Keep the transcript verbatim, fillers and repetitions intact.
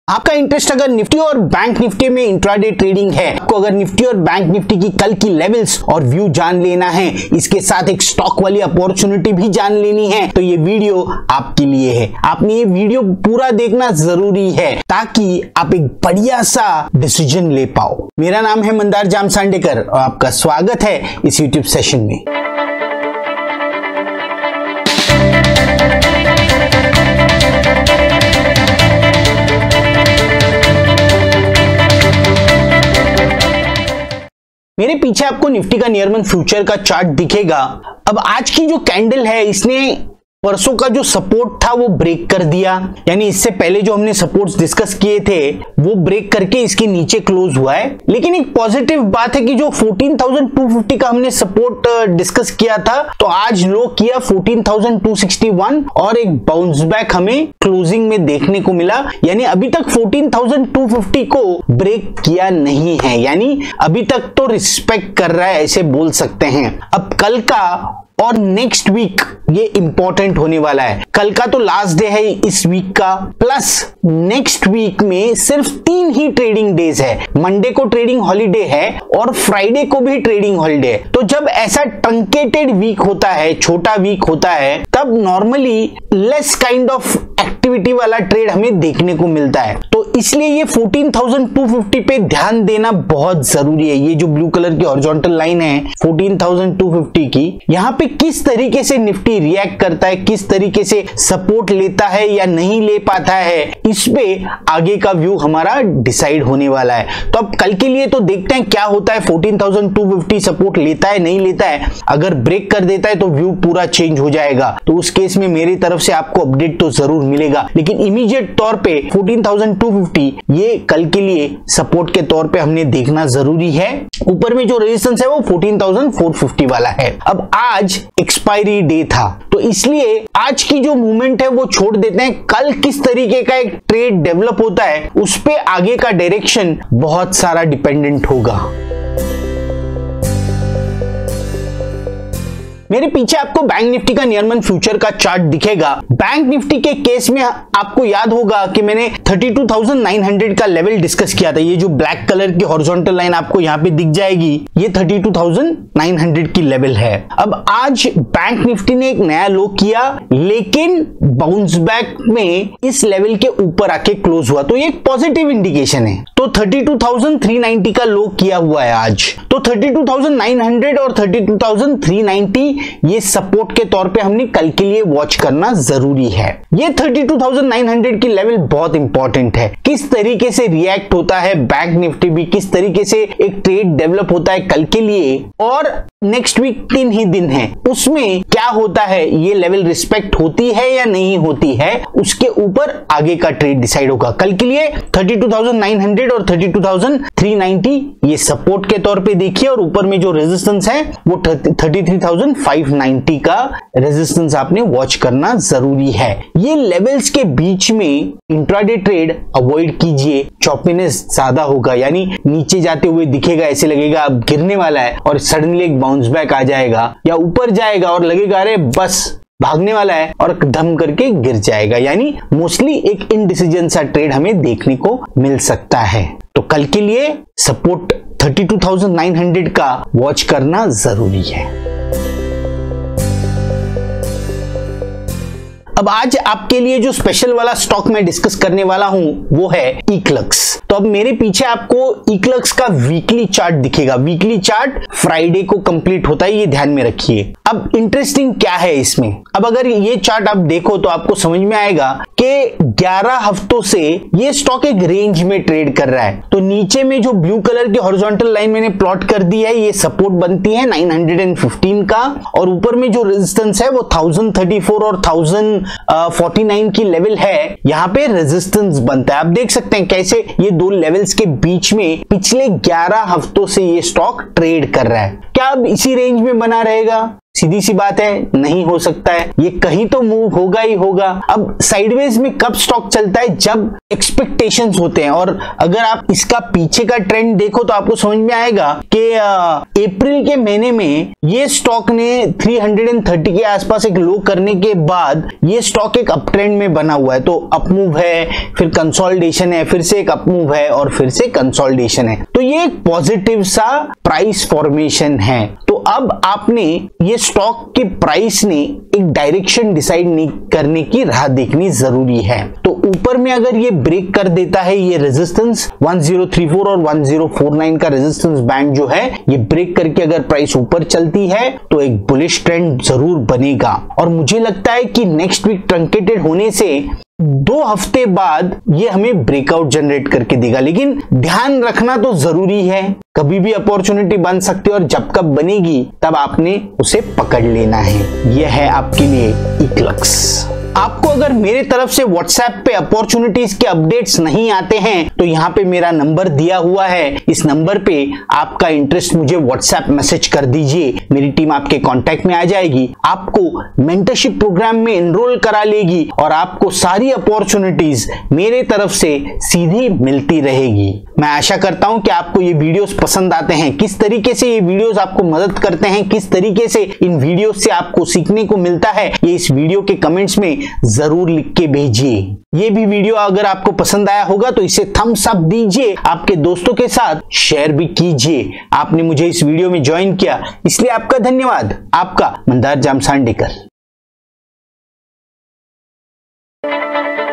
आपका इंटरेस्ट अगर निफ्टी और बैंक निफ्टी में इंट्राडे ट्रेडिंग है, आपको अगर निफ्टी और बैंक निफ्टी की कल की लेवल्स और व्यू जान लेना है, इसके साथ एक स्टॉक वाली अपॉर्चुनिटी भी जान लेनी है, तो ये वीडियो आपके लिए है। आपने ये वीडियो पूरा देखना जरूरी है ताकि आप एक बढ़िया सा डिसीजन ले पाओ। मेरा नाम है मंदार जामसांडेकर और आपका स्वागत है इस यूट्यूब सेशन में। मेरे पीछे आपको निफ्टी का नियर मंथ फ्यूचर का चार्ट दिखेगा। अब आज की जो कैंडल है, इसने परसों का जो सपोर्ट था वो ब्रेक कर दिया, यानी इससे पहले जो हमने सपोर्ट्स डिस्कस किए थे वो ब्रेक करके इसके नीचे क्लोज हुआ है। लेकिन एक पॉजिटिव बात है कि जो चौदह हज़ार दो सौ पचास का हमने सपोर्ट डिस्कस किया था, तो आज लो किया चौदह हज़ार दो सौ इकसठ और एक बाउंस बैक हमें क्लोजिंग में देखने को मिला। यानी अभी तक चौदह हज़ार दो सौ पचास को ब्रेक किया नहीं है, यानी अभी तक तो रिस्पेक्ट कर रहा है, ऐसे बोल सकते हैं। अब कल का और नेक्स्ट वीक ये इंपॉर्टेंट होने वाला है। कल का तो लास्ट डे है इस वीक का, प्लस नेक्स्ट वीक में सिर्फ तीन ही ट्रेडिंग डेज है। मंडे को ट्रेडिंग हॉलीडे है और फ्राइडे को भी ट्रेडिंग हॉलीडे है। तो जब ऐसा ट्रंकेटेड वीक होता है, छोटा वीक होता है, तब normally less kind of activity वाला ट्रेड हमें देखने को मिलता है। तो इसलिए ये चौदह हज़ार दो सौ पचास पे ध्यान देना बहुत जरूरी है। ये जो ब्लू कलर की हॉरिजॉन्टल लाइन है चौदह हज़ार दो सौ पचास की, यहाँ पे किस तरीके से निफ्टी रिएक्ट करता है, किस तरीके से सपोर्ट लेता है या नहीं ले पाता है, इस पे आगे का व्यू हमारा डिसाइड होने वाला है। तो अब कल के लिए तो देखते हैं क्या होता है। चौदह हज़ार दो सौ पचास सपोर्ट लेता है नहीं लेता है, अगर ब्रेक कर देता है तो व्यू पूरा चेंज हो जाएगा। तो उस केस में मेरी तरफ से आपको अपडेट तो जरूर मिलेगा, लेकिन इमीडिएट तौर पे चौदह हज़ार दो सौ पचास ये कल के लिए सपोर्ट के तौर पे हमने देखना जरूरी है। ऊपर में जो रेजिस्टेंस है वो चौदह हज़ार चार सौ पचास वाला है। अब आज एक्सपायरी डे था, तो इसलिए आज की जो मूवमेंट है वो छोड़ देते हैं। कल किस तरीके का एक ट्रेड डेवलप होता है उस पे आगे का डायरेक्शन बहुत सारा डिपेंडेंट होगा। मेरे पीछे आपको बैंक निफ्टी का नियर मंथ फ्यूचर का चार्ट दिखेगा। बैंक निफ्टी के केस में आपको याद होगा कि मैंने बत्तीस हज़ार नौ सौ का लेवल डिस्कस किया था। ये जो ब्लैक कलर की हॉरिजॉन्टल लाइन आपको यहाँ पे दिख जाएगी, ये बत्तीस हज़ार नौ सौ की लेवल है। अब आज बैंक निफ्टी ने एक नया लो किया, लेकिन बाउंस बैक में इस लेवल के ऊपर आके क्लोज हुआ, तो ये एक पॉजिटिव इंडिकेशन है। तो बत्तीस हज़ार तीन सौ नब्बे का लो किया हुआ है आज, तो बत्तीस हज़ार नौ सौ और बत्तीस हज़ार तीन सौ नब्बे ये सपोर्ट के तौर पे हमने कल के लिए वॉच करना जरूरी है। ये बत्तीस हज़ार नौ सौ की लेवल बहुत इंपॉर्टेंट है। किस तरीके से रिएक्ट होता है बैंक निफ्टी भी, किस तरीके से एक ट्रेड डेवलप होता है कल के लिए, और नेक्स्ट वीक तीन ही दिन है, उसमें क्या होता है, ये लेवल रिस्पेक्ट होती है या नहीं होती है, उसके ऊपर आगे का ट्रेड डिसाइड होगा। कल के लिए बत्तीस हज़ार नौ सौ और बत्तीस हज़ार तीन सौ नब्बे ये सपोर्ट के तौर पे देखिए, और ऊपर में जो रेजिस्टेंस है वो तैंतीस हज़ार पाँच सौ नब्बे का रेजिस्टेंस आपने वॉच करना जरूरी है। ये लेवल्स के बीच में इंट्राडे ट्रेड अवॉइड कीजिए, चॉपीनेस ज्यादा होगा, यानी नीचे जाते हुए दिखेगा, ऐसे लगेगा अब गिरने वाला है और सडनली एक बाउंस बैक आ जाएगा, या ऊपर जाएगा और लगेगा अरे बस भागने वाला है और धम करके गिर जाएगा। यानी मोस्टली एक इनडिसीजन सा ट्रेड हमें देखने को मिल सकता है। तो कल के लिए सपोर्ट बत्तीस हज़ार नौ सौ का वॉच करना जरूरी है। अब आज आपके लिए जो स्पेशल वाला स्टॉक मैं डिस्कस करने वाला हूं वो है इक्लक्स। तो अब मेरे पीछे आपको इक्लक्स का वीकली चार्ट दिखेगा। वीकली चार्ट फ्राइडे को कंप्लीट होता है, ये ध्यान में रखिए। अब इंटरेस्टिंग क्या है इसमें, अब अगर ये चार्ट आप देखो तो आपको समझ में आएगा कि ग्यारह हफ्तों से ये स्टॉक एक रेंज में ट्रेड कर रहा है। तो नीचे में जो ब्लू कलर की हॉरिजॉन्टल लाइन मैंने प्लॉट कर दी है, ये सपोर्ट बनती है नौ सौ पंद्रह का, और ऊपर में जो रेजिस्टेंस है वो एक हज़ार चौंतीस और एक हज़ार उनचास की लेवल है, यहाँ पे रेजिस्टेंस बनता है। आप देख सकते हैं कैसे ये दो लेवल्स के बीच में पिछले ग्यारह हफ्तों से ये स्टॉक ट्रेड कर रहा है। क्या अब इसी रेंज में बना रहेगा? सीधी सी बात है, नहीं हो सकता है। ये कहीं तो मूव होगा ही होगा। अब साइडवेज में कब स्टॉक चलता है? जब एक्सपेक्टेशंस होते हैं। और अगर आप इसका पीछे का ट्रेंड देखो तो आपको समझ में आएगा कि अप्रैल के महीने में ये स्टॉक ने तीन सौ तीस के आसपास एक लो करने के बाद ये स्टॉक एक अप ट्रेंड में बना हुआ है। तो अपमूव है, फिर कंसोलिडेशन है, फिर से एक अपमूव है और फिर से कंसोलिडेशन है। तो ये एक पॉजिटिव सा प्राइस फॉर्मेशन है। तो अब आपने ये स्टॉक के प्राइस ने एक डायरेक्शन डिसाइड नहीं करने की राह देखनी जरूरी है। तो ऊपर में अगर ये ब्रेक कर देता है, ये रेजिस्टेंस एक हज़ार चौंतीस और एक हज़ार उनचास का रेजिस्टेंस बैंड जो है ये ब्रेक करके अगर प्राइस ऊपर चलती है तो एक बुलिश ट्रेंड जरूर बनेगा। और मुझे लगता है कि नेक्स्ट वीक ट्रंकेटेड होने से दो हफ्ते बाद ये हमें ब्रेकआउट जनरेट करके देगा। लेकिन ध्यान रखना तो जरूरी है, कभी भी अपॉर्चुनिटी बन सकती है और जब कब बनेगी तब आपने उसे पकड़ लेना है। यह है आपके लिए इक्लक्स। आपको अगर मेरे तरफ से व्हाट्सएप पे अपॉर्चुनिटीज के अपडेट्स नहीं आते हैं तो यहाँ पे मेरा नंबर दिया हुआ है, इस नंबर पे आपका इंटरेस्ट मुझे व्हाट्सएप मैसेज कर दीजिए, मेरी टीम आपके कांटेक्ट में आ जाएगी, आपको मेंटरशिप प्रोग्राम में एनरोल करा लेगी और आपको सारी अपॉर्चुनिटीज मेरे तरफ से सीधी मिलती रहेगी। मैं आशा करता हूं कि आपको ये वीडियोस पसंद आते हैं, किस तरीके से ये वीडियोस आपको मदद करते हैं, किस तरीके से इन वीडियोस से आपको सीखने को मिलता है, ये इस वीडियो के कमेंट्स में जरूर लिख के भेजिए। ये भी वीडियो अगर आपको पसंद आया होगा तो इसे थम्स अप दीजिए, आपके दोस्तों के साथ शेयर भी कीजिए। आपने मुझे इस वीडियो में ज्वाइन किया इसलिए आपका धन्यवाद। आपका मंदार जामसांडेकर।